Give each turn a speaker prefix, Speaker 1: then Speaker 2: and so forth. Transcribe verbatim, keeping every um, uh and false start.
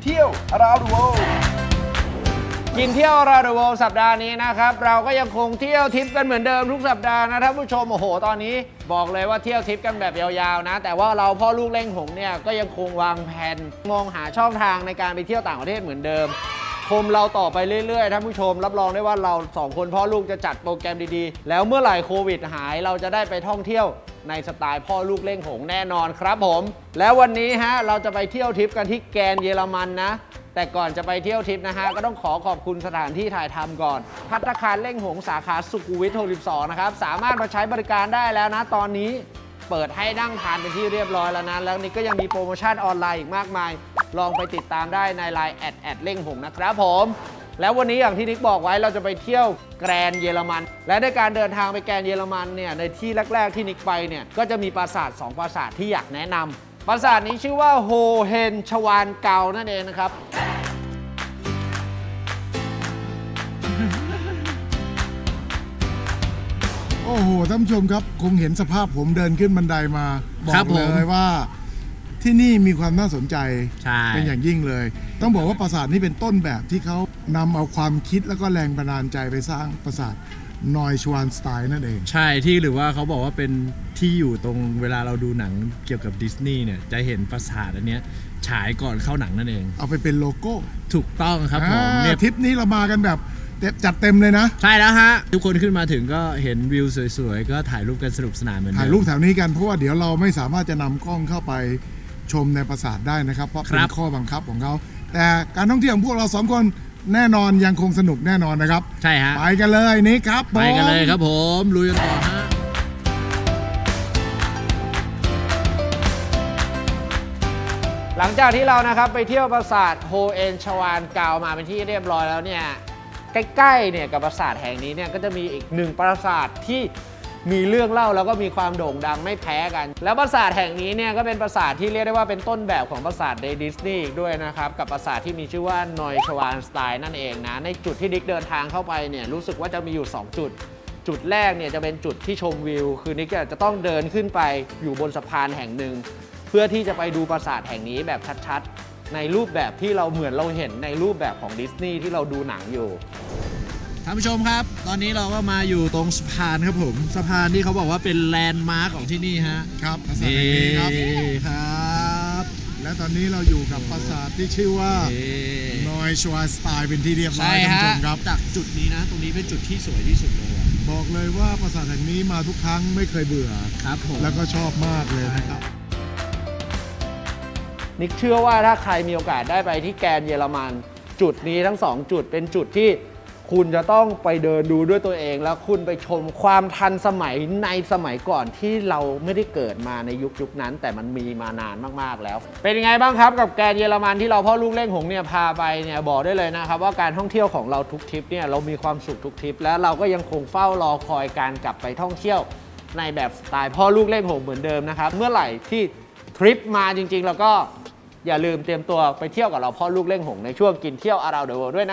Speaker 1: เที่ยว around the world
Speaker 2: กินเที่ยว around the world สัปดาห์นี้นะครับเราก็ยังคงเที่ยวทริปกันเหมือนเดิมทุกสัปดาห์นะท่านผู้ชมโอ้โหตอนนี้บอกเลยว่าเที่ยวทริปกันแบบยาวๆนะแต่ว่าเราพ่อลูกเล่งหงเนี่ยก็ยังคงวางแผนมองหาช่องทางในการไปเที่ยวต่างประเทศเหมือนเดิมชมเราต่อไปเรื่อยๆท่านผู้ชมรับรองได้ว่าเราสองคนพ่อลูกจะจัดโปรแกรมดีๆแล้วเมื่อไหร่โควิดหายเราจะได้ไปท่องเที่ยวในสไตล์พ่อลูกเล่งหงแน่นอนครับผมแล้ววันนี้ฮะเราจะไปเที่ยวทริปกันที่แกนเยอรมันนะแต่ก่อนจะไปเที่ยวทริปนะฮะก็ต้องขอขอบคุณสถานที่ถ่ายทำก่อนภัตตาคารเล่งหงสาขาสุขุมวิทหกสิบสองนะครับสามารถมาใช้บริการได้แล้วนะตอนนี้เปิดให้นั่งทานเป็นที่เรียบร้อยแล้วนะแล้วนี่ก็ยังมีโปรโมชั่นออนไลน์อีกมากมายลองไปติดตามได้ในไลน์แอดแอดเล่งหงนะครับผมแล้ววันนี้อย่างที่นิกบอกไว้เราจะไปเที่ยวแกรนเยอรมันและในการเดินทางไปแกรนเยอรมันเนี่ยในที่แรกๆที่นิกไปเนี่ยก็จะมีปราสาทสองปราสาทที่อยากแนะนำปราสาทนี้ชื่อว่าโฮเฮนชวานเกานั่นเองนะครับ
Speaker 3: โอ้โหท่านผู้ชมครับคงเห็นสภาพผมเดินขึ้นบันไดมาบอกเลยว่าที่นี่มีความน่าสนใจเป็นอย่างยิ่งเลยต้องบอกว่าปราสาทนี้เป็นต้นแบบที่เขานำเอาความคิดแล้วก็แรงบันดาลใจไปสร้างปราสาทนอยชวานสไตล์นั่นเอง
Speaker 4: ใช่ที่หรือว่าเขาบอกว่าเป็นที่อยู่ตรงเวลาเราดูหนังเกี่ยวกับดิสนีย์เนี่ยจะเห็นปราสาทอันนี้ฉายก่อนเข้าหนังนั่นเอง
Speaker 3: เอาไปเป็นโลโก้
Speaker 4: ถูกต้องครับผมเนี่ย
Speaker 3: ทริปนี้เรามากันแบบจัดเต็มเลยนะ
Speaker 4: ใช่แล้วฮะทุกคนขึ้นมาถึงก็เห็นวิวสวยๆก็ถ่ายรูปกันสนุกสนานเหมือนเดิม
Speaker 3: ถ่ายรูปแถวนี้กันเพราะว่าเดี๋ยวเราไม่สามารถจะนำกล้องเข้าไปชมในปราสาทได้นะครับเพราะเป็นข้อบังคับของเขาแต่การท่องเที่ยวของพวกเราสองคนแน่นอนยังคงสนุกแน่นอนนะครับ
Speaker 4: ใช่ฮะ
Speaker 3: ไปกันเลยนี่ครับ
Speaker 4: ไปกันเลยครับผมลุยกันต่อฮะ
Speaker 2: หลังจากที่เรานะครับไปเที่ยวปราสาทโฮเอนชวานเกามาเป็นที่เรียบร้อยแล้วเนี่ยใกล้ๆเนี่ยกับปราสาทแห่งนี้เนี่ยก็จะมีอีกหนึ่งปราสาทที่มีเรื่องเล่าแล้วก็มีความโด่งดังไม่แพ้กันแล้วปราสาทแห่งนี้เนี่ยก็เป็นปราสาทที่เรียกได้ว่าเป็นต้นแบบของปราสาทในดิสนีย์อีกด้วยนะครับกับปราสาทที่มีชื่อว่านอยชวานสไตล์นั่นเองนะในจุดที่นิกเดินทางเข้าไปเนี่ยรู้สึกว่าจะมีอยู่สองจุดจุดแรกเนี่ยจะเป็นจุดที่ชมวิวคือนิกจะต้องเดินขึ้นไปอยู่บนสะพานแห่งหนึ่งเพื่อที่จะไปดูปราสาทแห่งนี้แบบชัดๆในรูปแบบที่เราเหมือนเราเห็นในรูปแบบของดิสนีย์ที่เราดูหนังอยู่
Speaker 4: ท่านผู้ชมครับตอนนี้เราก็มาอยู่ตรงสะพานครับผมสะพานที่เขาบอกว่าเป็นแลนด์มาร์คของที่นี่ฮะ
Speaker 3: ครับปราสาทแห่งนี้ครับครับและตอนนี้เราอยู่กับปราสาทที่ชื่อว่านอยชวานสไตล์เป็นที่เรียบร้อยท่านผู้ชมครับ
Speaker 4: จากจุดนี้นะตรงนี้เป็นจุดที่สวยที่สุดเลย
Speaker 3: บอกเลยว่าปราสาทแห่งนี้มาทุกครั้งไม่เคยเบื่อ
Speaker 4: ครับผม
Speaker 3: แล้วก็ชอบมากเลยนะครับ
Speaker 2: นิกเชื่อว่าถ้าใครมีโอกาสได้ไปที่แกรนเยอรมันจุดนี้ทั้งสองจุดเป็นจุดที่คุณจะต้องไปเดินดูด้วยตัวเองแล้วคุณไปชมความทันสมัยในสมัยก่อนที่เราไม่ได้เกิดมาในยุคยุคนั้นแต่มันมีมานานมากๆแล้วเป็นยังไงบ้างครับกับแกรนเยอรมันที่เราพ่อลูกเล่งหงเนี่ยพาไปเนี่ยบอกได้เลยนะครับว่าการท่องเที่ยวของเราทุกทริปเนี่ยเรามีความสุขทุกทริปแล้วเราก็ยังคงเฝ้ารอคอยการกลับไปท่องเที่ยวในแบบสไตล์พ่อลูกเล่งหงเหมือนเดิมนะครับเมื่อไหร่ที่ทริปมาจริงๆแล้วก็อย่าลืมเตรียมตัวไปเที่ยวกับเราพ่อลูกเล่งหงในช่วงกินเที่ยว around the world ด้วยนะ